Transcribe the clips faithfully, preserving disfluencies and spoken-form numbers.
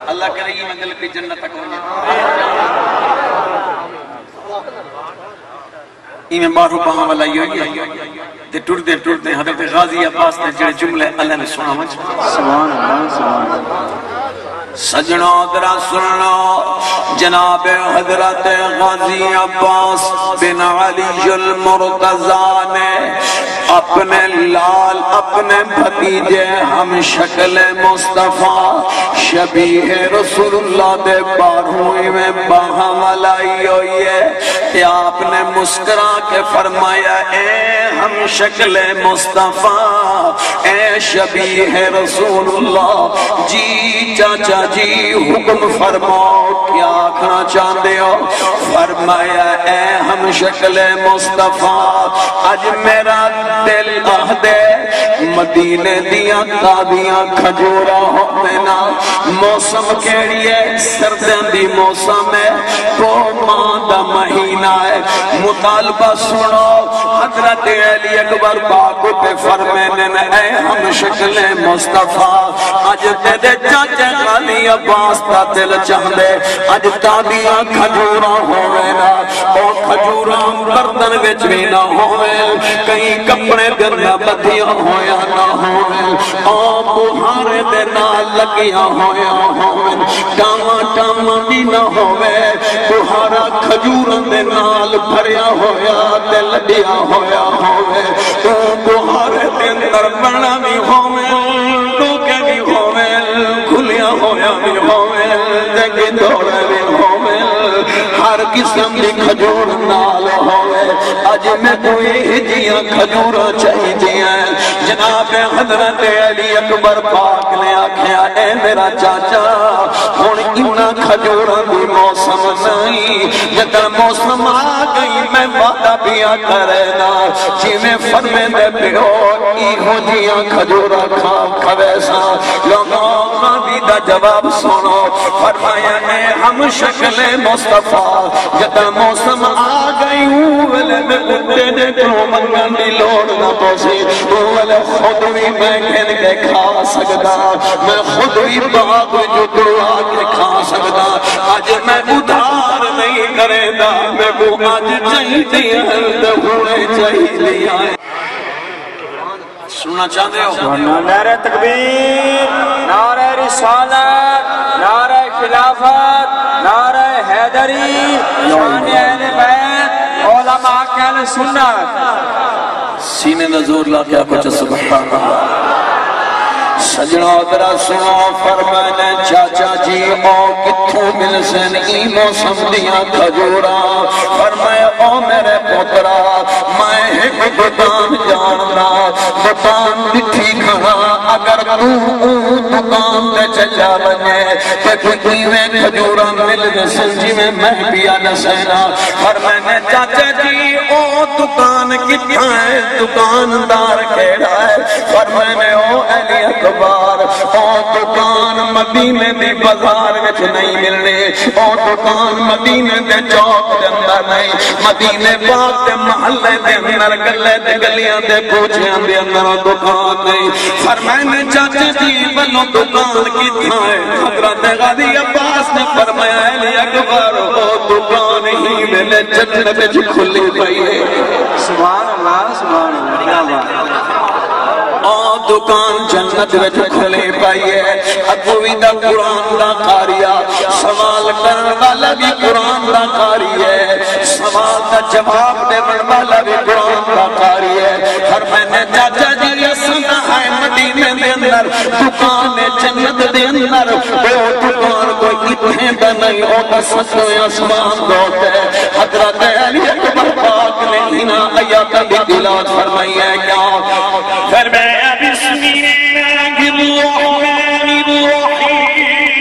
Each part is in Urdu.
اللہ کرے یہ منگل کی جنت تک ہونے میں معروف بہاں والا یہ ہوئی تے ٹوٹ دے ٹوٹ دے حضرت غازی عباس نے جڑے جملے اللہ نے سنا مجھ سبحان اللہ سبحان اللہ سجنہ درہ سننا جناب حضرت غازی عباس بن علی المرتضی نے اپنے لال اپنے بھتیجے ہم شکل مصطفیٰ شبیہ رسول اللہ دے بارہویں میں باہاں والائی ہوئی ہے کہ آپ نے مسکرا کے فرمایا اے ہم شکل مصطفیٰ اے شبیہ رسول اللہ جی چاچا جی حکم فرماؤ کیا آکھنا چاہتے ہو فرمایا اے ہم شکل مصطفیٰ آج میرا دل آہدے مدینے دیاں تابیاں کھجورا ہوتے نا موسم کیڑی ہے سردیاں دی موسم ہے تو ماں دا مہینہ ہے مطالبہ سنو حضرت علی اکبر باقو تے فرمینے اے ہم شکل مصطفیٰ آج تیرے چاچے غازی عباس تا دل چاہدے آج تابیاں کھجورا ہوئے نا او کھجورا بردن وچ بھی نہ ہوئے کہیں کپڑے گرنا بدھیاں ہویا نہ ہوئے او بہارے دے نال لگیاں ہویا ہوئے ٹاما ٹاما بھی نہ ہوئے بہارا کھجورا دے نال بھریا ہویا تے لڈیا ہویا ہوئے تو بہارے دے اندر بڑا بھی ہوئے ٹوکے بھی ہوئے کھلیا ہویا بھی ہوئے جگہ دوڑے بھی ہوئے ہر قسم دی کھجور نال ہوئے آج میں کوئی ہجیاں کھجور چاہی دیاں جناب حضرت علی اکبر پاک نے آکھیا اے میرا چاچا ہون انہا کھجور دی موسم نہیں جدر موسم آگئی میں وعدہ بیا کرینا جی میں فرمے دے پیو ایہو جیاں کھجور کھا کھویسا لوگوں غازی دا جواب سنو فرمایا اے ہم شکل مصطفیٰ جدر موسم آگئی ہوں ویلے میں اٹھے دے کرو منگن دی لوڑ نہ پوسی تو ویلے خود بھی میں کھن کے کھا سکتا میں خود بھی باغ جو دعا کے کھا سکتا آج میں ادھار نہیں کرے دا میں کو آج چاہی دیا دہوڑے چاہی دیا سننا چاہتے ہو نعرہ تکبیر نعرہ رسالت نعرہ خلافت نعرہ حیدری شان اہل بیت علماء کہل سنت سینے نزور لا کیا کچھ سبحان اللہ سجنہ درہ سنو فرمانے چاچا جی او کتھوں مل سن ای موسم دیاں کھجورا فرمائے او میرے پترا میں ایک دکان جاننا دکان مٹھی کھڑا اگر تو دکان دے چلا بنے کہ کوئی میں کھجورا مل نسن جی میں میں پیا نسینا فرمانے چاچا جی او دکان کتھا ہے دکاندار کھیڑا ہے فرمانے او علی اکبر او دکان مدینے دی بازار وچ نہیں ملنے او دکان مدینے دے چوک دے اندر نہیں مدینے پاک دے محلے دے اندر گلے دے گلیاں دے کوچیاں دے اندر دکان نہیں فرمائنے چاچے جی بلو دکان کتنا ہے حضرت غازی عباس نے فرمایا علی اکبر او دکان ہی ملے جنت وچ کھلی پئی ہے سبحان اللہ سبحان اللہ او دکان جنت وچ کھلے پائیے ابوی دا قرآن دا قاریہ سوال کرن والا بھی قرآن دا قاری ہے سوال دا جواب دے من والا بھی قرآن دا قاری ہے ہر میں نے چاچا جی سنا ہے مدینے دے اندر دکان جنت دے اندر وہ دکان کوئی اتنے دا نہیں ہوتا سچو اسمان دوتے حضرت علی اکبر پاک نے ہنا آیات بھی تلاوت فرمائی ہے کیا فرمایا بسم اللہ الرحمن الرحیم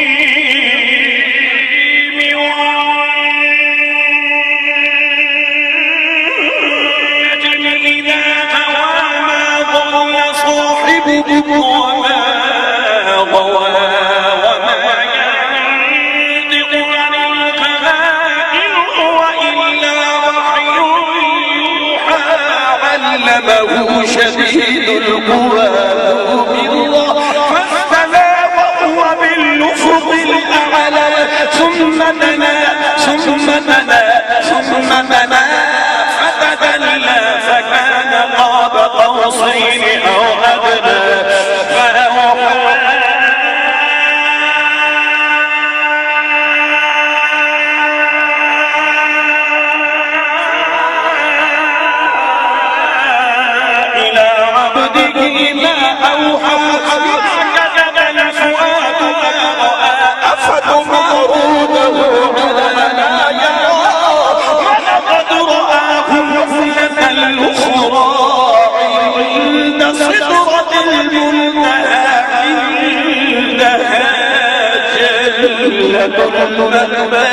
والنجم اذا هوى ما ضل صاحبكم وما غوى وما ينطق عن الهوى إن هو إلا وحي يوحى علمه شديد القوى فاستوى وهو بالأفق الأعلى دنا ثم دنا فتدلى فكان قاب قوسين أو أدنى فأوحى إلى عبده ما أوحى كذب الفؤاد ما رأى أفتماروده على ما يرى ولقد رآه نزلة الأخرى عند سدرة المنتهى عندها جنة المأوى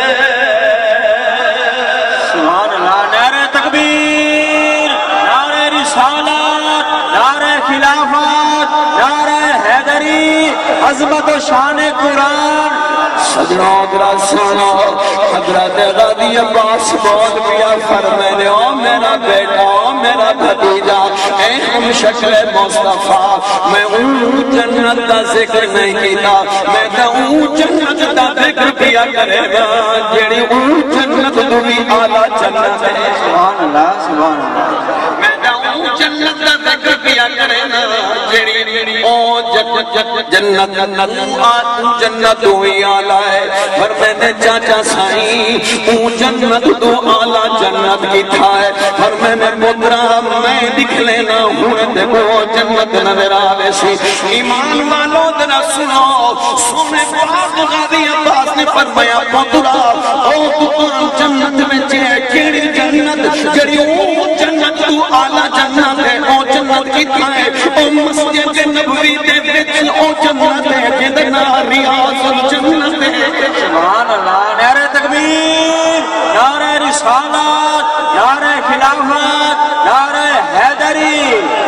سبحان اللہ نعرہ تکبیر نعرہ رسالت نعرہ خلافت نعرہ حیدری عظمت و شان قرآن سجنوں درہ سنو حضرت غازی عباس بہت پیا فرمائے او میرا بیٹا او میرا بھتیجا اے ہم شکل مصطفیٰ میں اون جنت دا ذکر نہیں کیتا میں تا اون جنت دا ذکر کیا کرے گا جیڑی اون جنت دوی آلہ جنت ہے سبحان اللہ سبحان اللہ میں تا اون جنت دا ذکر کیا کرے گا جیڑی او جنت جنت جنت ہوئی آلہ ہے پر میں نے چاچا سائیں اون جنت تو آلہ جنت کی تھا ہے پر میں نے مدرہ میں دکھ لینا ہوں دیکھو جنت نظر آوے سی ایمان والو درہ سنو سونے پاک غازی عباس نے فرمایا مدرہ او تو جنت میں چیئے کیڑی جنت جڑی او جنت تو آلہ جنت ہے او جنت کی تھا ہے او مسجد نبوی دے وچ او جنت ہے جدنا ریاض الجنت ہے سبحان اللہ نعرہ تکبیر نعرہ رسالت نعرہ خلافت نعرہ حیدری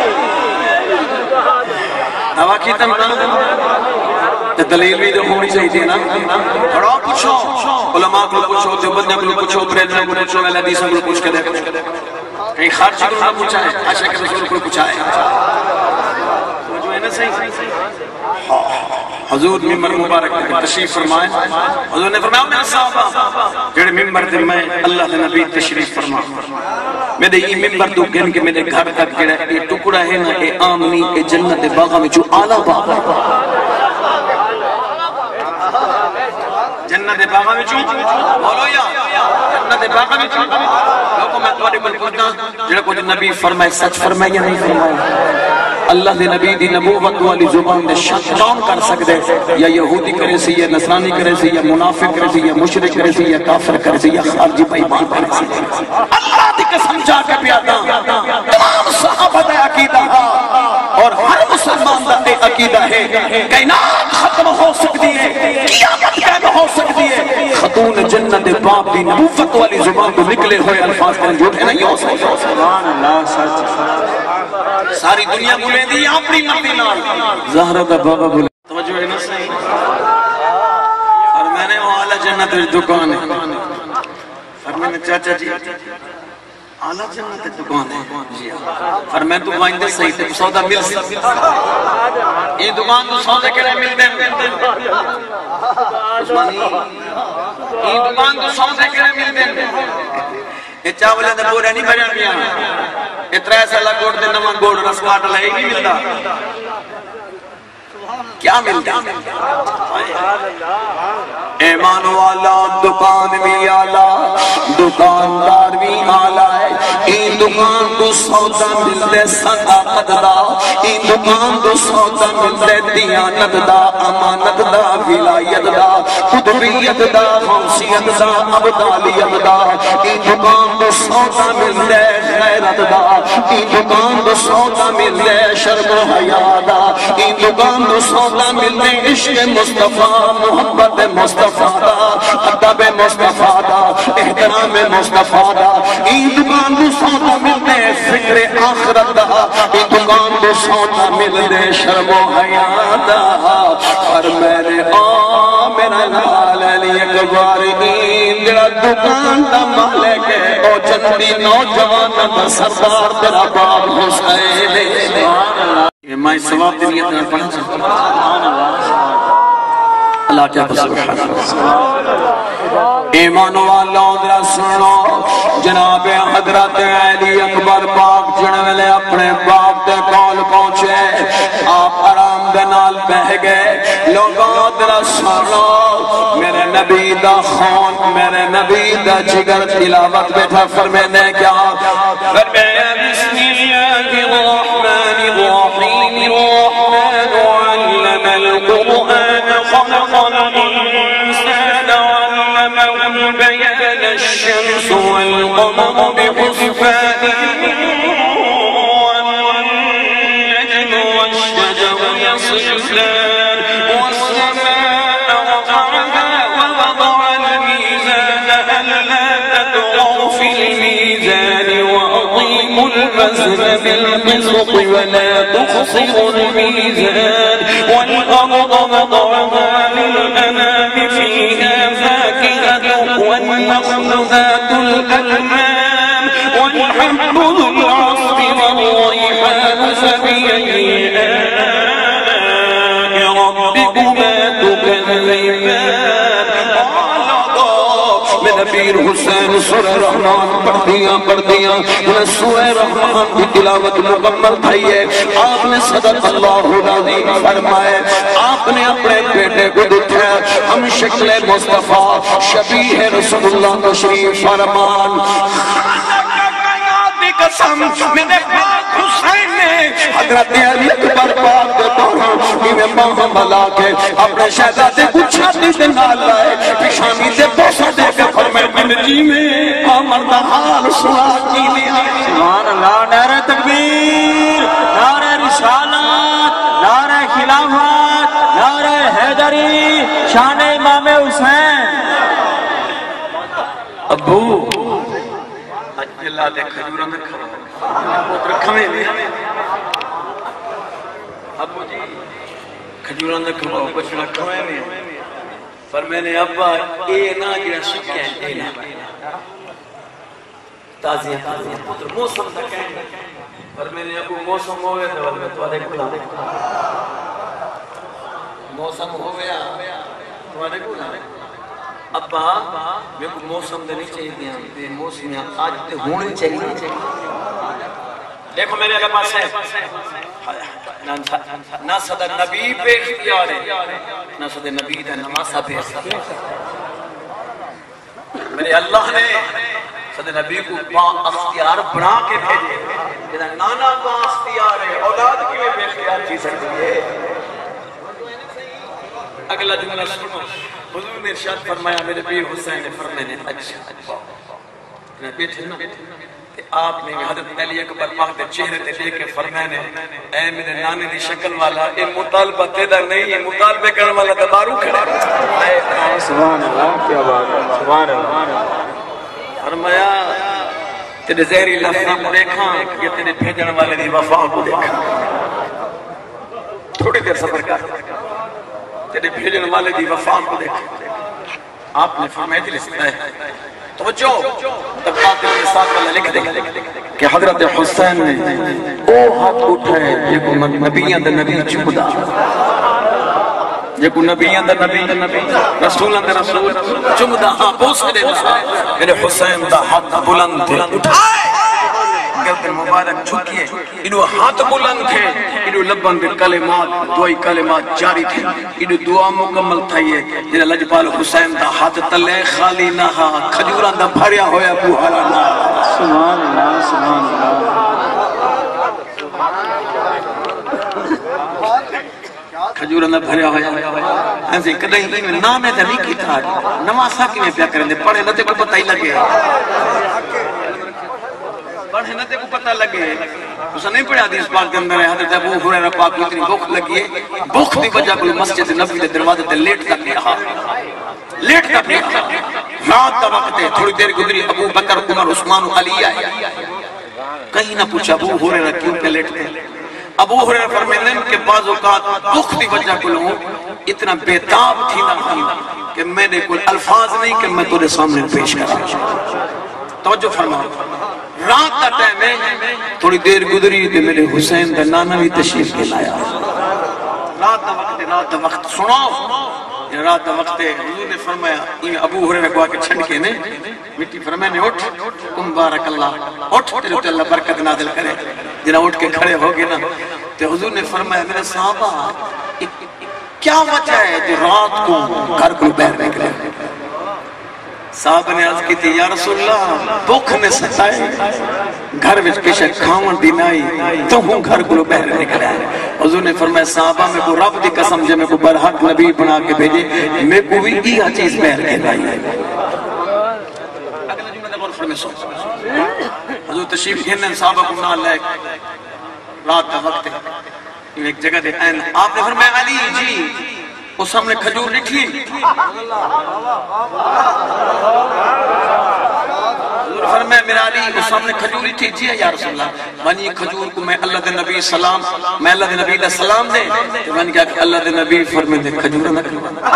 ہوا کی تمنا دلیل بھی تو ہونی چاہیے تھی نا پڑھو پوچھو علماء کو پوچھو دیوبندیوں کو پوچھو بریلویوں کو پوچھو اہل حدیثوں کو پوچھ کے دیکھو کہیں خارجی کو نہ پوچھا ہے عاشق رسول کو پوچھا ہے جو ہے نا صحیح حضور ممبر مبارک تشریف فرمائے حضور نے فرمایا میرے صحابہ جڑے ممبر دے میں اللہ دے نبی تشریف فرما میں دے یہ ممبر تو گن کے میرے گھر تک جڑا یہ ٹکڑا ہے نا اے آمنی اے جنت باغا میں جو آلہ باغا جنت باغا میں جو بولو یا جنت باغا میں جو لوگوں میں توڑی بل پوچھنا جڑا کوئی نبی فرمائے سچ فرمائے یا نہیں فرمائے اللہ دے نبی دی نبوت والی زبان دے شک کون کر سکتے یا یہودی کرے سی یا نصرانی کرے سی یا منافق کرے سی یا مشرک کرے سی یا کافر کرے سی یا خارجی بےمان کرے سی اللہ دی قسم جا کے پیادا تمام صحابہ دا عقیدہ اور ہر مسلمان دا عقیدہ ہے کائنات ختم ہو سکتی ہے قیامت قائم ہو سکتی ہے خاتون جنت باپ دی نبوت والی زبان کو نکلے ہوئے الفاظ کا جھوٹے نہیں ہو سکتے سبحان اللہ سچ ساری دنیا بولے دی اپنی مرضی نال زہرہ دا بابا بولے توجہ ہے نا صحیح اور میں نے وہ اعلیٰ جنت دکان ہے اور میں نے چاچا جی اعلیٰ جنت دکان ہے اور میں تو وائندے صحیح تے سودا مل سکتا یہ دکان تو سودا کہنے مل دیں یہ دکان تو سودا کہنے مل دیں یہ چاولے دے بورے نہیں بھریا پیا اترا سالہ گوڑ دے نمہ گوڑ رس کاٹ لے ہی نہیں ملتا کیا ملتا ایمان والا دکان بھی آلہ دکاندار بھی آلہ ہے این دکان تو سودا ملتے صداقت دا این دکان تو سودا ملتے دیانت دا امانت دا ولایت دا قدریت دا غوثیت دا عبدالیت دا این دکان تو سودا ملتے غیرت دا این دکان تو سودا ملتے شرم و حیا دا این دکان تو سودا ملتے عشق مصطفیٰ محبت مصطفیٰ دا ادب مصطفیٰ دا احترام مصطفیٰ دا این دکان تو سودا ملتے فکر آخرت دا این دکان تو سودا ملتے شرم و حیا دا اور میرے آ میرا نال علی اکبر دین جڑا دکان دا مالک ہے او جنتی نوجوان دا سردار تیرا باب حسین یہ میں ثواب دی نیت نہ پڑھا سکتا اللہ کیا سبحان اللہ ایمان والوں درہ سنو جناب حضرت علی اکبر پاک جنویلے اپنے باپ دے کال پہنچے آپ آرام دے نال بہ گئے لوگوں درہ سنو میرے نبی دا خون میرے نبی دا جگر تلاوت بیٹھا فرمینے کیا فرمینے بسم اللہ الرحمن الرحیم الرحمن علم القرآن خلق الانسان علمه بيان الشمس والقمر بحسبان والنجم والشجر يصفان والسماء رفعها ووضع الميزان ألا تطغوا في الميزان وأقيموا الوزن بالقسط ولا تخسروا الميزان والأرض وضعها للأنام فيها فاكهة والنخل ذات الألمام والحب ذو العصف والريحان فبأي آلاء ربكما تكذبان نبیر حسین سورہ رحمان پڑھ دیا پڑھ دیا سورہ رحمان کی تلاوت مکمل تھی ہے آپ نے صدق اللہ العظیم فرمائے آپ نے اپنے بیٹے کو دکھا ہم شکل مصطفیٰ شبیہ رسول اللہ تشریف فرمان قسم میرے پاک حسین نے حضرت علی اکبر پاک دے پاہاں میں باہاں ملا کے اپنے شہزادے کو چھاتی دے نال لائے پیشانی دے بوسہ دے کے فرمائے من جی میں آمر دا حال سنا کی لیا سبحان اللہ نعرہ تکبیر نعرہ رسالت نعرہ خلافت نعرہ حیدری شان امام حسین ابو اللہ دے کھجورہ میں کھڑا رکھمیں بھی ابو جی کھجورہ میں کھڑا کچھ رکھمیں بھی پر میں نے ابا اے نا جڑا سکیں اے نا تازیہ تازیہ پتر موسم تک کہیں پر میں نے ابو موسم ہوئے تھے والے میں تو آدھے کھلا موسم ہوئے تو آدھے کھلا ابا میں کو موسم دے نہیں چاہیے دیا بے موسم آج تے ہونے چاہیے دیکھو میرے اللہ پاس ہے نہ صدر نبی پہ اختیار ہے نہ صدر نبی دا نماسہ پہ اختیار میرے اللہ نے صدر نبی کو با اختیار بنا کے بھیجے جنہا نانا با اختیار ہے اولاد کی میں بے اختیار چیز سکتی ہے اگلا جملہ سنو حضور نے ارشاد فرمایا میرے پیر حسین نے فرمایا اچھا میں بیٹھے نا کہ آپ نے حضرت علی اکبر پاک دے چہرے تے دیکھ کے فرمایا اے میرے نانے دی شکل والا اے مطالبہ تیرا نہیں ہے مطالبے کرنے والا دبارو کھڑا سبحان اللہ کیا بات ہے سبحان اللہ فرمایا تیرے زہری لفظاں کو دیکھاں یا تیرے بھیجن والے دی وفا کو دیکھاں تھوڑی دیر صبر کر تیرے بھیجن والے دی وفا کو دیکھاں آپ نے فرمایا دل اس میں توجہ طبقات کے ساتھ اللہ لکھ دے کہ حضرت حسین نے او ہاتھ اٹھائے یہ کو نبیان دا نبی چمدہ یہ کو نبیان دا نبی رسولان دا رسول چمدہ ہاں بوس دے دا میرے حسین دا ہاتھ بلند تھے اٹھائے گردن مبارک جھکیے انہوں ہاتھ بلند تھے انہوں لبن دے کلمات دعائی کلمات جاری تھے انہوں دعا مکمل تھائیے جنہا لجبال حسین دا ہاتھ تلے خالی نہ ہاں کھجوران دا بھریا ہویا بوہارا نہ سبحان اللہ سبحان اللہ کھجوران دا بھریا ہویا ایسے کدھیں میں نامے دا نہیں کی تھا نماسا کی میں پیا کریں دے پڑھے نہ تے کو پتہ ہی لگے پڑھے نہ تے کو پتہ لگے اسے نہیں پڑھا حدیث پاک کے اندر ہے حضرت ابو ہریرہ پاک کو اتنی بھوک لگی ہے بھوک دی وجہ کوئی مسجد نبوی دے دروازے تے لیٹ تک نہیں رہا لیٹ تک نہیں رہا رات کا وقت ہے تھوڑی دیر گزری ابو بکر عمر عثمان و علی آئے کہیں نہ پوچھا ابو ہریرہ کیوں پہ لیٹتے ہیں ابو ہریرہ فرماتے ہیں کہ بعض اوقات بھوک دی وجہ کو لوگ اتنا بیتاب تھی نہ کہ میں نے کوئی الفاظ نہیں کہ میں تیرے سامنے پیش کرا توجہ فرماؤ رات کا ٹائم ہے تھوڑی دیر گزری تھے میرے حسین دا نانا بھی تشریف کے لایا رات دا وقت رات دا وقت سنو رات دا وقت ہے حضور نے فرمایا یہ ابو ہریرہ کو آ کے چھنڈ کے نے مٹی فرمایا نے اٹھ کم بارک اللہ اٹھ تیرے تے اللہ برکت نازل کرے جنہاں اٹھ کے کھڑے ہو گئے نا تو حضور نے فرمایا میرے صحابہ کیا وجہ ہے جو رات کو گھر کو باہر نکلے صاحب نے عرض کی تھی یا رسول اللہ بھوک نے ستائے گھر وچ کشے کھاون دی نائی تو ہوں گھر کو باہر نکلا ہے حضور نے فرمایا صحابہ میں کو رب دی قسم جے میں کو برحق نبی بنا کے بھیجے میں کو بھی یہ چیز باہر کے لائی ہے اگلا جملہ غور فرمائے سو حضور تشریف گھنن صحابہ کو نال لے رات کا وقت ہے ایک جگہ دے این آپ نے فرمایا علی جی اس ہم نے کھجور لکھی حضور فرمایا میرا علی اس ہم نے کھجور لکھی جی یا رسول اللہ ونی کھجور کو میں اللہ دے نبی سلام میں اللہ دے نبی دے سلام دے تو میں نے کہا کہ اللہ دے نبی فرمائے دے کھجور نہ کروا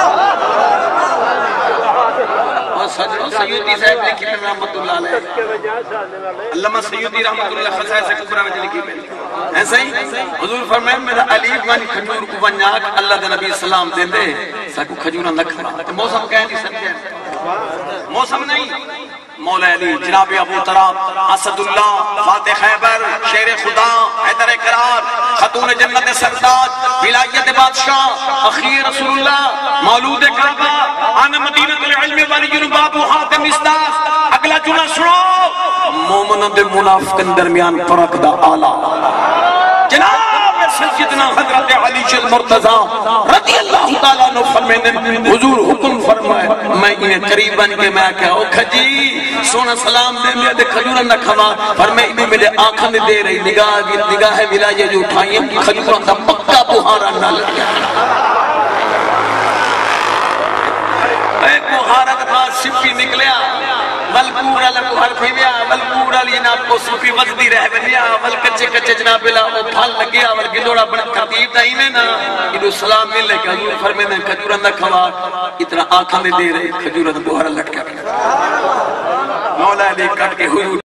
اور سجنوں سیودی صاحب لکھی پر رحمت اللہ علیہ علامہ سیودی رحمت اللہ خزائے سے کبرہ میں لکھی پر ایسا ہی حضور فرمائے میرا علی وانی کھجور کو ونیاک اللہ دے نبی سلام دے دے ساکو کھجورہ نہ کھوا تو موسم کہیں نہیں سمجھے موسم نہیں مولا علی جناب ابو تراب اسد اللہ فاتح خیبر شیر خدا حیدر قرار خاتون جنت سرداد ولایت بادشاہ اخیر رسول اللہ مولود کعبہ آن مدینہ العلم والی جنباب حاتم استاس اگلا جملہ سنو مومنوں دے منافقن درمیان فرق دا آلہ جناب سیدنا حضرت علی شد مرتضی رضی اللہ تعالیٰ عنہ فرمائے حضور حکم فرمائے میں انہیں قریباً کے میں کہا او کھجی سونا سلام دے میں دے کھجورہ نہ کھوا فرمائے انہیں میرے آنکھاں نے دے رہی نگاہ نگاہ ولایہ جو اٹھائیں کھجورہ دا پکا بہارا نہ لگیا ایک بہارا دا سپی نکلیا والپورا لکو حرفی بیا والپورا لیناب کو سپی وزدی رہ بنیا والکچے کچے جناب اللہ وہ پھال لگیا والگلوڑا بڑا ترتیب دائی میں نا انہوں سلام مل لے کہ حضور فرمے نے کھجورہ نہ کھوا اتنا آنکھاں میں دے رہے کھجورہ دا بہارا لٹکا مولا علی کٹ کے حضور